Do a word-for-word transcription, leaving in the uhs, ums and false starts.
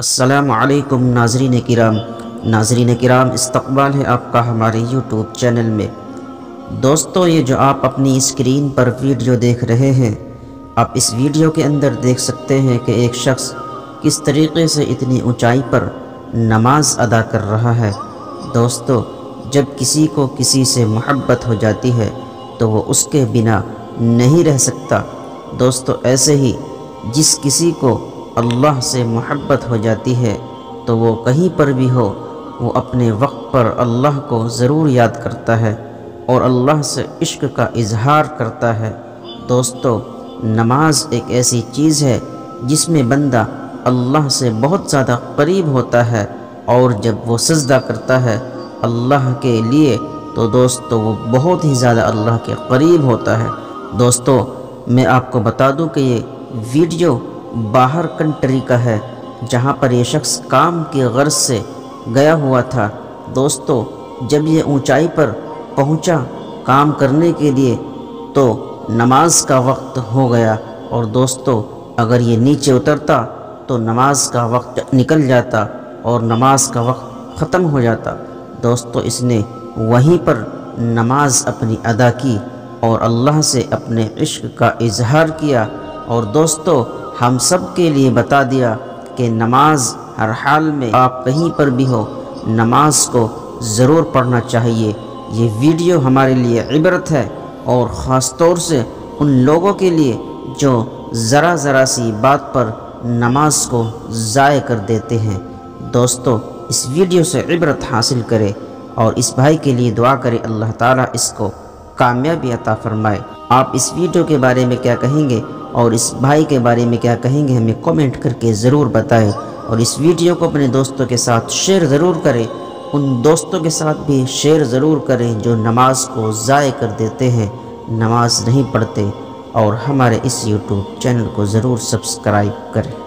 السلام علیکم ناظرین کرام ناظرین کرام استقبال ہے آپ کا ہمارے یوٹیوب چینل میں۔ دوستو، یہ جو آپ اپنی اسکرین پر ویڈیو دیکھ رہے ہیں، آپ اس ویڈیو کے اندر دیکھ سکتے ہیں کہ ایک شخص کس طریقے سے اتنی اونچائی پر نماز ادا کر رہا ہے۔ دوستو، جب کسی کو کسی سے محبت ہو جاتی ہے تو وہ اس کے بنا نہیں رہ سکتا۔ دوستو، ایسے ہی جس کسی کو اللہ سے محبت ہو جاتی ہے تو وہ کہیں پر بھی ہو، وہ اپنے وقت پر اللہ کو ضرور یاد کرتا ہے اور اللہ سے عشق کا اظہار کرتا ہے۔ دوستو، نماز ایک ایسی چیز ہے جس میں بندہ اللہ سے بہت زیادہ قریب ہوتا ہے، اور جب وہ سجدہ کرتا ہے اللہ کے لیے تو دوستو وہ بہت ہی زیادہ اللہ کے قریب ہوتا ہے۔ دوستو، میں آپ کو بتا دوں کہ یہ ویڈیو باہر کنٹری کا ہے، جہاں پر یہ شخص کام کی غرض سے گیا ہوا تھا۔ دوستو، جب یہ اونچائی پر پہنچا کام کرنے کے لیے تو نماز کا وقت ہو گیا، اور دوستو اگر یہ نیچے اترتا تو نماز کا وقت نکل جاتا اور نماز کا وقت ختم ہو جاتا۔ دوستو، اس نے وہیں پر نماز اپنی ادا کی اور اللہ سے اپنے عشق کا اظہار کیا، اور دوستو ہم سب کے لیے بتا دیا کہ نماز ہر حال میں آپ کہیں پر بھی ہو نماز کو ضرور پڑھنا چاہیے۔ یہ ویڈیو ہمارے لیے عبرت ہے، اور خاص طور سے ان لوگوں کے لیے جو ذرا ذرا سی بات پر نماز کو ضائع کر دیتے ہیں۔ دوستو، اس ویڈیو سے عبرت حاصل کرے اور اس بھائی کے لیے دعا کرے، اللہ تعالیٰ اس کو کامیابی عطا فرمائے۔ آپ اس ویڈیو کے بارے میں کیا کہیں گے اور اس بھائی کے بارے میں کیا کہیں گے، ہمیں کومنٹ کر کے ضرور بتائیں، اور اس ویڈیو کو اپنے دوستوں کے ساتھ شیئر ضرور کریں۔ ان دوستوں کے ساتھ بھی شیئر ضرور کریں جو نماز کو ضائع کر دیتے ہیں، نماز نہیں پڑھتے، اور ہمارے اس یوٹیوب چینل کو ضرور سبسکرائب کریں۔